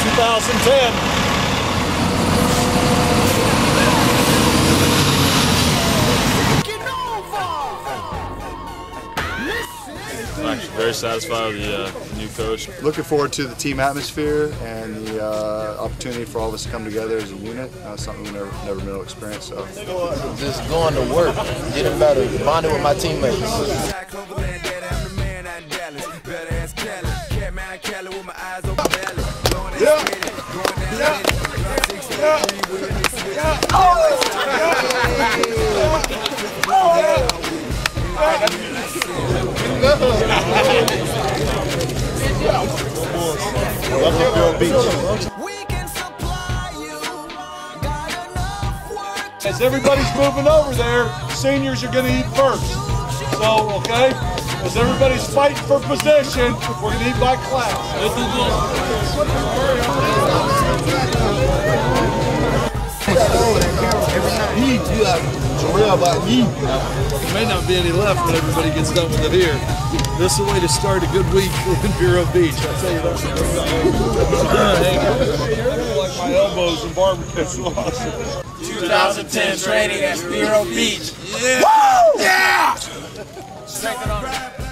2010. I'm actually very satisfied with the new coach. Looking forward to the team atmosphere and the opportunity for all of us to come together as a unit. Something we never been able to experience. So. Just going to work, getting better, bonding with my teammates. As everybody's moving over there, seniors are going to eat first. So, okay, as everybody's fighting for position, we're going to eat by class. There may not be any left when everybody gets done with it here. This is a way to start a good week in Vero Beach, I'll tell you that. I like my elbows and barbecue sauce. 2010 training at Vero Beach. Yeah! Woo! Yeah! Second on.